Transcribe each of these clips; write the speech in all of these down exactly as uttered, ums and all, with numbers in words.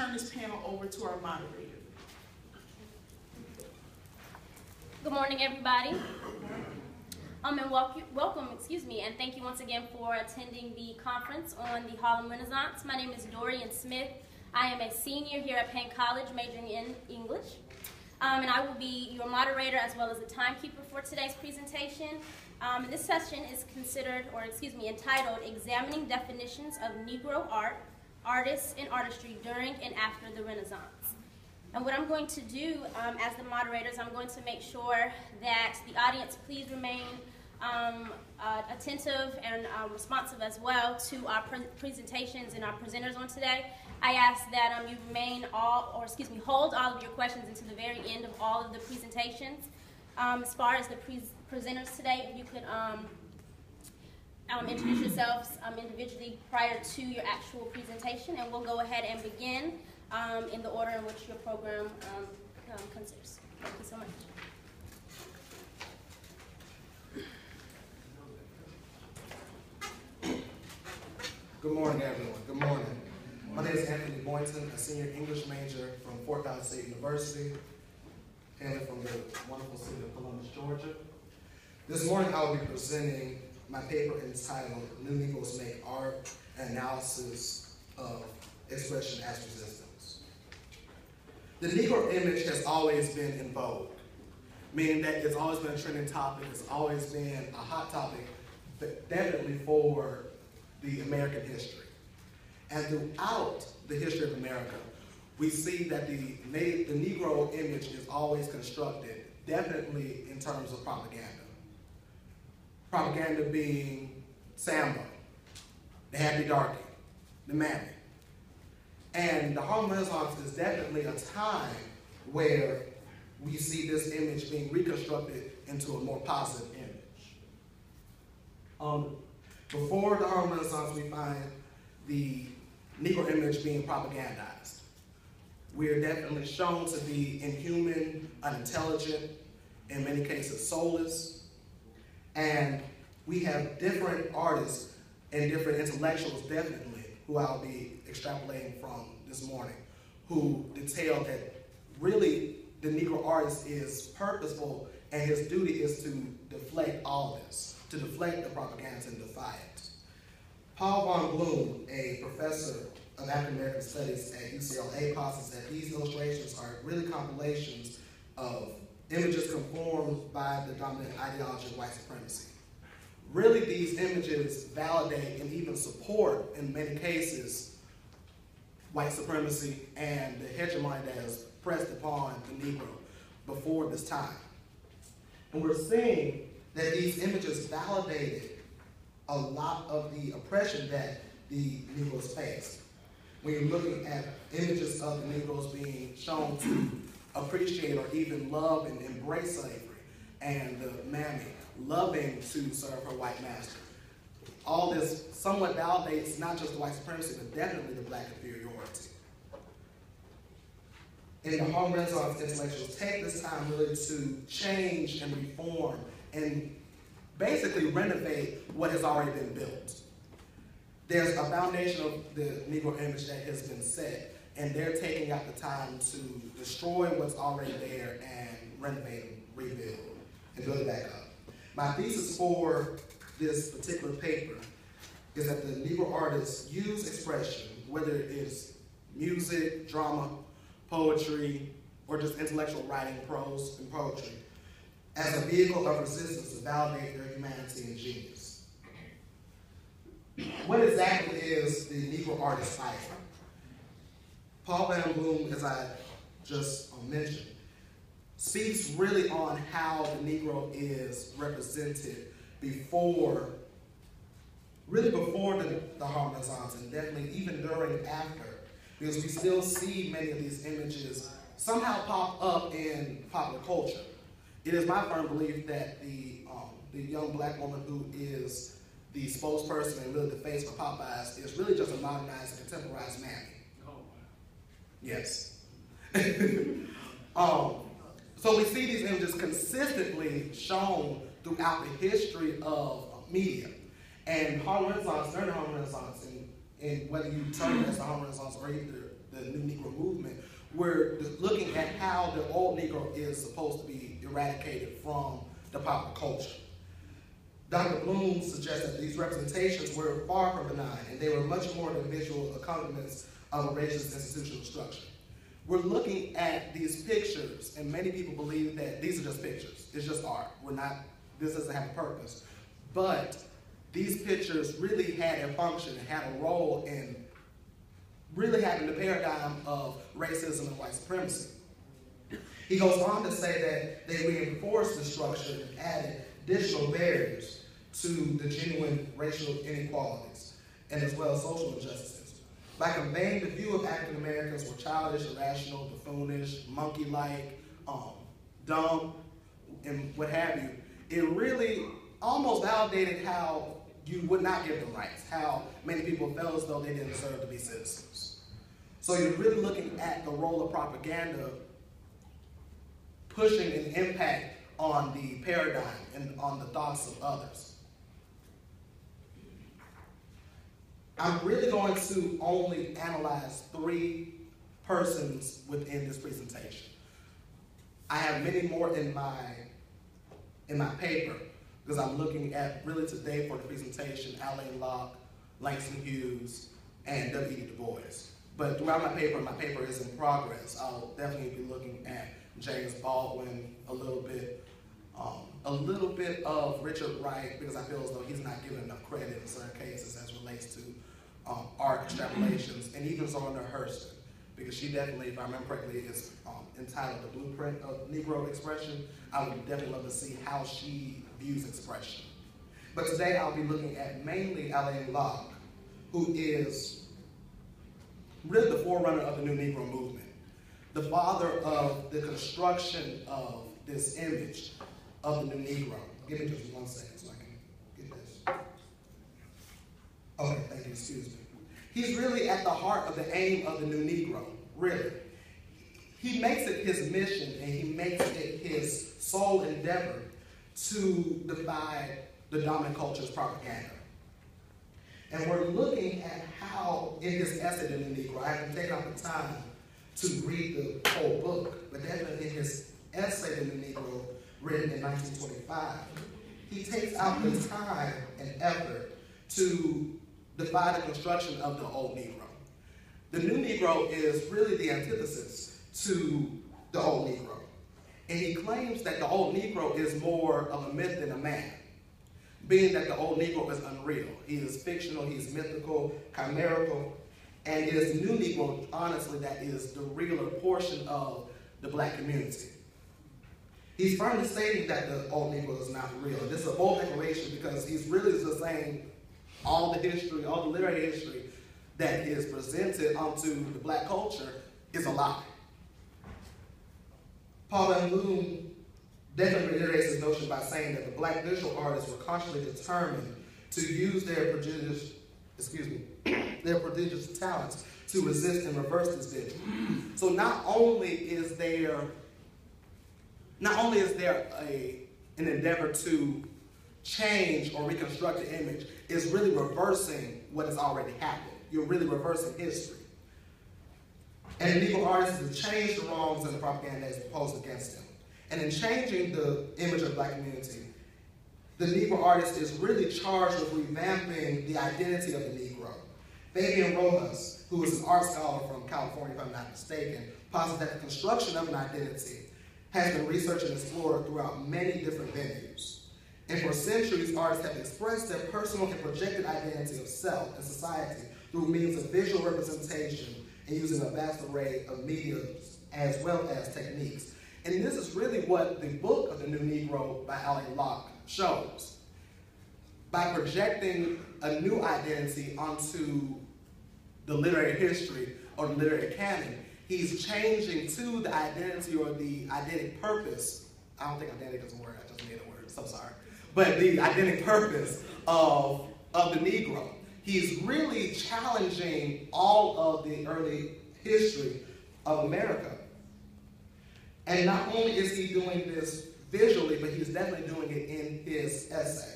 turn this panel over to our moderator. Good morning, everybody. Um, and welcome, welcome, excuse me, and thank you once again for attending the conference on the Harlem Renaissance. My name is Dorian Smith. I am a senior here at Paine College, majoring in English. Um, and I will be your moderator as well as the timekeeper for today's presentation. Um, and this session is considered, or excuse me, entitled Examining Definitions of Negro Art, Artists, and Artistry During and After the Renaissance. And what I'm going to do um, as the moderator is I'm going to make sure that the audience please remain um, uh, attentive and uh, responsive as well to our pre presentations and our presenters on today. I ask that um, you remain all, or excuse me, hold all of your questions until the very end of all of the presentations. Um, as far as the pre presenters today, if you could um, um, introduce yourselves um, individually prior to your actual presentation, and we'll go ahead and begin um, in the order in which your program um, um, considers. Thank you so much. Good morning, everyone. Good morning. My name is Anthony Boynton, a senior English major from Fort Valley State University, hailing from the wonderful city of Columbus, Georgia. This morning I will be presenting my paper entitled New Negroes Make Art, an Analysis of Expression as Resistance. The Negro image has always been in vogue, meaning that it's always been a trending topic, it's always been a hot topic, but definitely for the American history. And throughout the history of America, we see that the, the Negro image is always constructed, definitely in terms of propaganda. Propaganda being Sambo, the Happy Darky, the Mammy. And the Harlem Renaissance is definitely a time where we see this image being reconstructed into a more positive image. Um, before the Harlem Renaissance, we find the Negro image being propagandized. We are definitely shown to be inhuman, unintelligent, in many cases soulless, and we have different artists and different intellectuals, definitely, who I'll be extrapolating from this morning, who detail that really the Negro artist is purposeful and his duty is to deflect all this, to deflect the propaganda and defy it. Paul von Bloom, a professor of African American Studies at U C L A, posits that these illustrations are really compilations of images conformed by the dominant ideology of white supremacy. Really, these images validate and even support, in many cases, white supremacy and the hegemony that is pressed upon the Negro before this time. And we're seeing that these images validated a lot of the oppression that the Negroes faced. When you're looking at images of the Negroes being shown to appreciate or even love and embrace slavery, and the Mammy loving to serve her white master. All this somewhat validates not just the white supremacy, but definitely the black inferiority. And the Harlem Renaissance intellectuals take this time really to change and reform and basically renovate what has already been built. There's a foundation of the Negro image that has been set, and they're taking out the time to destroy what's already there and renovate and rebuild and build it back up. My thesis for this particular paper is that the Negro artists use expression, whether it is music, drama, poetry, or just intellectual writing, prose, and poetry, as a vehicle of resistance to validate their humanity and genius. What exactly is the Negro artist fight? Paul Van Bloom, as I just mentioned, speaks really on how the Negro is represented before, really before the, the Harlem Renaissance, and definitely even during and after, because we still see many of these images somehow pop up in popular culture. It is my firm belief that the, um, the young black woman who is the spokesperson and really the face for Popeyes is really just a modernized and contemporized Mammy. Oh, wow. Yes. um, so we see these images consistently shown throughout the history of media. And Harlem Renaissance, during the Harlem Renaissance, and, and whether you term it as the Harlem Renaissance or either the New Negro we're looking at how the old Negro is supposed to be eradicated from the popular culture. Doctor Bloom suggests that these representations were far from benign, and they were much more than visual accompaniments of a racist institutional structure. We're looking at these pictures, and many people believe that these are just pictures. It's just art. We're not, this doesn't have a purpose. But these pictures really had a function and had a role in really having the paradigm of racism and white supremacy. He goes on to say that they reinforced the structure and added additional barriers to the genuine racial inequalities and as well as social injustices. By conveying the view of African Americans were childish, irrational, buffoonish, monkey-like, um, dumb, and what have you, it really almost validated how you would not give them rights, how many people felt as though they didn't deserve to be citizens. So you're really looking at the role of propaganda pushing an impact on the paradigm and on the thoughts of others. I'm really going to only analyze three persons within this presentation. I have many more in my, in my paper because I'm looking at really today for the presentation Alain Locke, Langston Hughes, and W E B Du Bois. But throughout my paper, my paper is in progress. I'll definitely be looking at James Baldwin a little bit, um, a little bit of Richard Wright, because I feel as though he's not given enough credit in certain cases as relates to um, art extrapolations, and even Zorna Hurston, because she definitely, if I remember correctly, is um, entitled The Blueprint of Negro Expression. I would definitely love to see how she views expression. But today I'll be looking at mainly Alain Locke, who is really the forerunner of the New Negro movement, the father of the construction of this image of the New Negro. Give me just one second so I can get this. Okay, thank you, excuse me. He's really at the heart of the aim of the New Negro, really. He makes it his mission and he makes it his sole endeavor to defy the dominant culture's propaganda. And we're looking at how, in his essay, The New Negro, I haven't taken out the time to read the whole book, but definitely in his essay, The New Negro, written in nineteen twenty-five, he takes out the time and effort to defy the construction of the old Negro. The New Negro is really the antithesis to the old Negro. And he claims that the old Negro is more of a myth than a man, being that the old Negro is unreal. He is fictional, he is mythical, chimerical, and it is the new Negro, honestly, that is the realer portion of the black community. He's firmly stating that the old Negro is not real. This is a bold declaration because he's really just saying all the history, all the literary history that is presented onto the black culture is a lie. Paul Van Loon definitely reiterates his notion by saying that the black visual artists were consciously determined to use their prodigious, excuse me, their prodigious talents to resist and reverse this vision. So not only is there, not only is there a, an endeavor to change or reconstruct the image, it's really reversing what has already happened. You're really reversing history. And the Negro artist is to change the wrongs and the propaganda that is proposed against him. And in changing the image of the black community, the Negro artist is really charged with revamping the identity of the Negro. Fabian Rojas, who is an art scholar from California, if I'm not mistaken, posits that the construction of an identity has been researched and explored throughout many different venues. And for centuries, artists have expressed their personal and projected identity of self and society through means of visual representation and using a vast array of mediums as well as techniques. And this is really what the book of The New Negro by Alain Locke shows. By projecting a new identity onto the literary history or the literary canon, he's changing to the identity or the identic purpose. I don't think identic is a word, I just made a word, so sorry. But the identic purpose of, of the Negro. He's really challenging all of the early history of America. And not only is he doing this visually, but he's definitely doing it in his essay.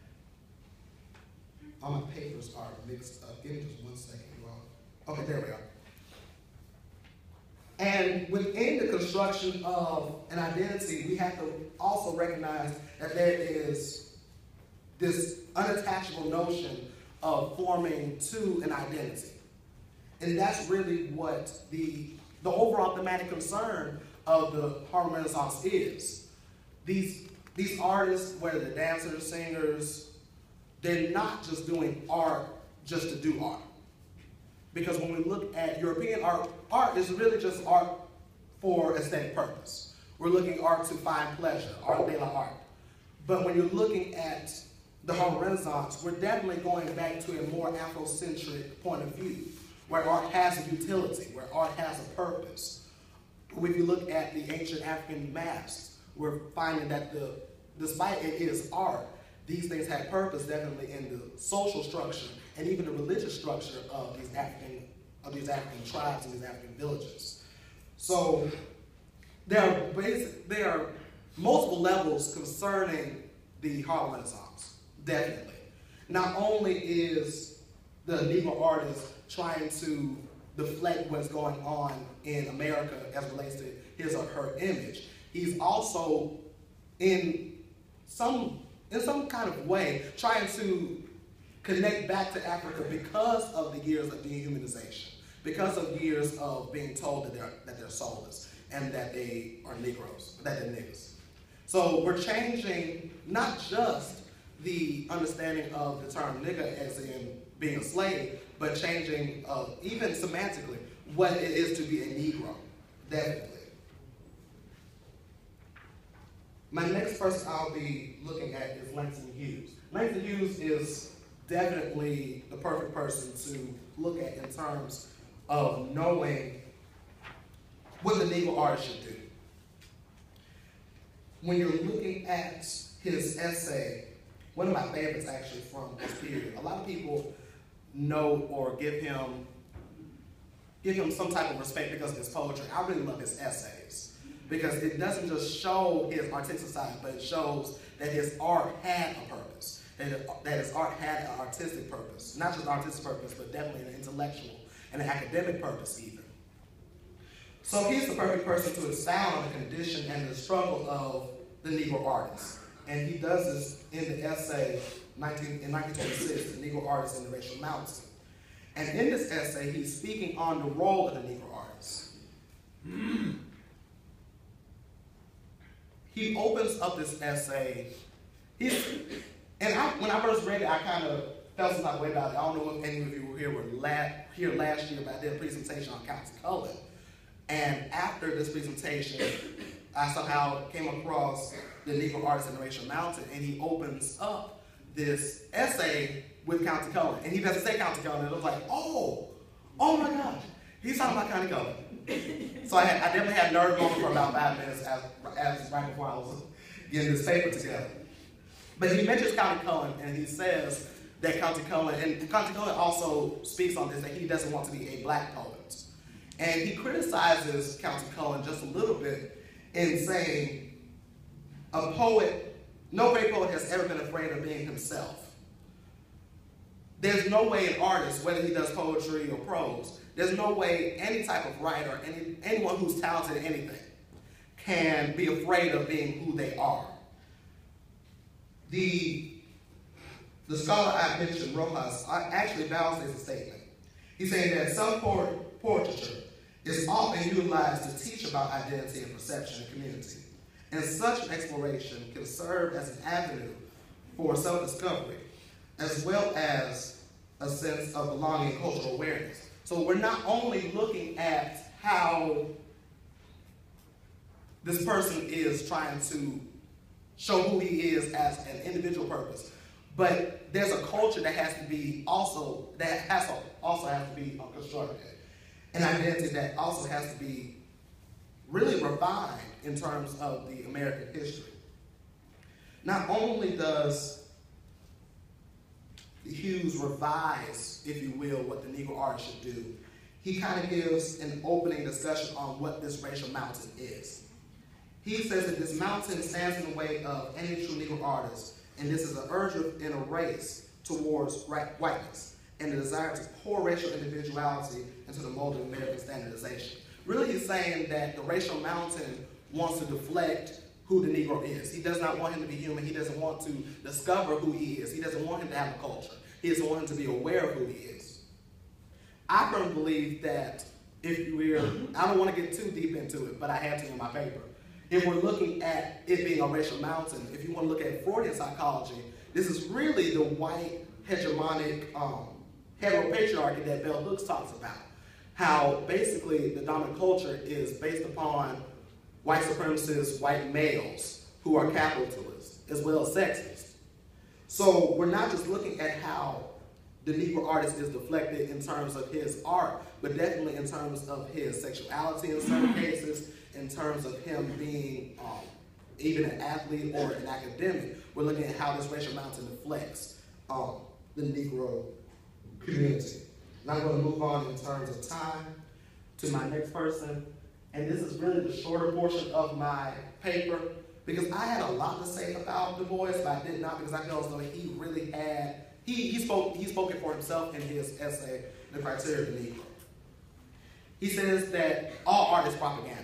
All my papers are mixed up. Give me just one second, you all. Okay, there we are. And within the construction of an identity, we have to also recognize that there is this unattachable notion of forming to an identity. And that's really what the, the overall thematic concern of the Harlem Renaissance is. These, these artists, whether they're dancers, singers, they're not just doing art just to do art. Because when we look at European art, art is really just art for aesthetic purpose. We're looking at art to find pleasure, art de la art. But when you're looking at the Harlem Renaissance, we're definitely going back to a more Afrocentric point of view, where art has a utility, where art has a purpose. If you look at the ancient African masks, we're finding that the, despite it is art, these things had purpose definitely in the social structure and even the religious structure of these African, of these African tribes and these African villages. So there are, basic, there are multiple levels concerning the Harlem Renaissance, definitely. Not only is the Negro artist trying to deflect what's going on in America as relates to his or her image, he's also in some in some kind of way trying to connect back to Africa because of the years of dehumanization, because of years of being told that they're, that they're soulless and that they are Negroes, that they're niggas. So we're changing not just the understanding of the term nigga as in being a slave, but changing uh, even semantically what it is to be a Negro, definitely. My next person I'll be looking at is Langston Hughes. Langston Hughes is definitely the perfect person to look at in terms of knowing what the Negro artist should do. When you're looking at his essay, one of my favorites actually from this period, a lot of people know or give him, give him some type of respect because of his poetry. I really love his essays, because it doesn't just show his artistic side, but it shows that his art had a purpose, that, it, that his art had an artistic purpose. Not just an artistic purpose, but definitely an intellectual and an academic purpose even. So he's the perfect person to expound on the condition and the struggle of the Negro artist. And he does this in the essay nineteen, in nineteen twenty-six, The Negro Artist and the Racial Mountain. And in this essay, he's speaking on the role of the Negro artist. He opens up this essay. He's, and I, when I first read it, I kind of felt some type of way about it. I don't know if any of you were here, were la here last year, but I did a presentation on County Color. And after this presentation, I somehow came across the Negro Artist and the Racial Mountain, and he opens up this essay with County Color. And he doesn't say County Color, and it was like, oh, oh my gosh, he's talking about County Color. So I, had, I definitely had nerve going for about five minutes as, as right before I was getting this paper together. But he mentions County Cullen, and he says that County Cullen, and County Cullen also speaks on this, that he doesn't want to be a black poet. And he criticizes County Cullen just a little bit in saying, a poet, no great poet has ever been afraid of being himself. There's no way an artist, whether he does poetry or prose, there's no way any type of writer, any, anyone who's talented in anything, can be afraid of being who they are. The, the scholar I mentioned, Rojas, actually validates the statement. He's saying that some portraiture is often utilized to teach about identity and perception in community. And such an exploration can serve as an avenue for self-discovery, as well as a sense of belonging and cultural awareness. So we're not only looking at how this person is trying to show who he is as an individual purpose, but there's a culture that has to be also, that has to, also has to be constructed. An identity that also has to be really refined in terms of the American history. Not only does Hughes revise, if you will, what the Negro artist should do, he kind of gives an opening discussion on what this racial mountain is. He says that this mountain stands in the way of any true Negro artist, and this is an urge in a race towards whiteness, and the desire to pour racial individuality into the mold of American standardization. Really, he's saying that the racial mountain wants to deflect who the Negro is. He does not want him to be human. He doesn't want to discover who he is. He doesn't want him to have a culture. He doesn't want him to be aware of who he is. I firmly believe that if we're, I don't want to get too deep into it, but I had to in my paper. If we're looking at it being a racial mountain, if you want to look at Freudian psychology, this is really the white hegemonic um, heteropatriarchy that Bell Hooks talks about. How basically the dominant culture is based upon white supremacist white males who are capitalists as well as sexist. So we're not just looking at how the Negro artist is deflected in terms of his art, but definitely in terms of his sexuality in certain cases, in terms of him being um, even an athlete or an academic. We're looking at how this racial mountain deflects um, the Negro community. And I'm going to move on in terms of time to my next person. And this is really the shorter portion of my paper because I had a lot to say about Du Bois, but I did not because I feel as though he really had, he, he, spoke, he spoke it for himself in his essay, The Criteria of the Negro. He says that all art is propaganda,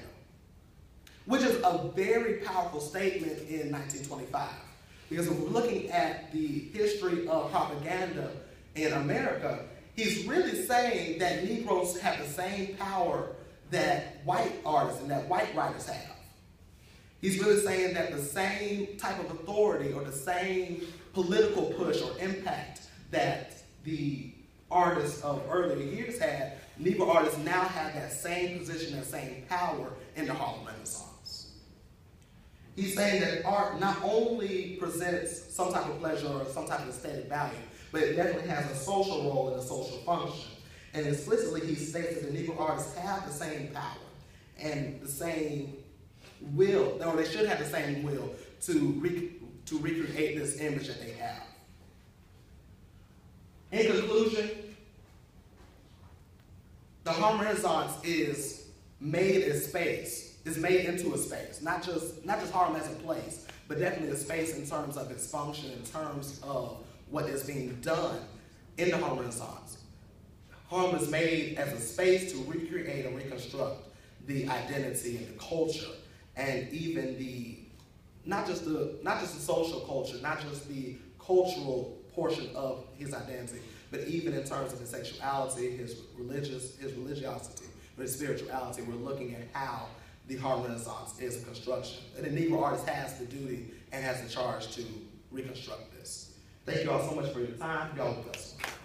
which is a very powerful statement in nineteen twenty-five. Because if we're looking at the history of propaganda in America, he's really saying that Negroes have the same power that white artists and that white writers have. He's really saying that the same type of authority or the same political push or impact that the artists of earlier years had, Negro artists now have that same position, that same power in the Harlem Renaissance. He's saying that art not only presents some type of pleasure or some type of aesthetic value, but it definitely has a social role and a social function. And explicitly, he states that the Negro artists have the same power and the same will, or they should have the same will to, re to recreate this image that they have. In conclusion, the Harlem Renaissance is made a space, is made into a space, not just, not just Harlem as a place, but definitely a space in terms of its function, in terms of what is being done in the Harlem Renaissance. Harlem is made as a space to recreate and reconstruct the identity and the culture, and even the, not just the, not just the social culture, not just the cultural portion of his identity, but even in terms of his sexuality, his religious, his religiosity, or his spirituality. We're looking at how the Harlem Renaissance is a construction. And the Negro artist has the duty and has the charge to reconstruct this. Thank you all so much for your time. Y'all bless.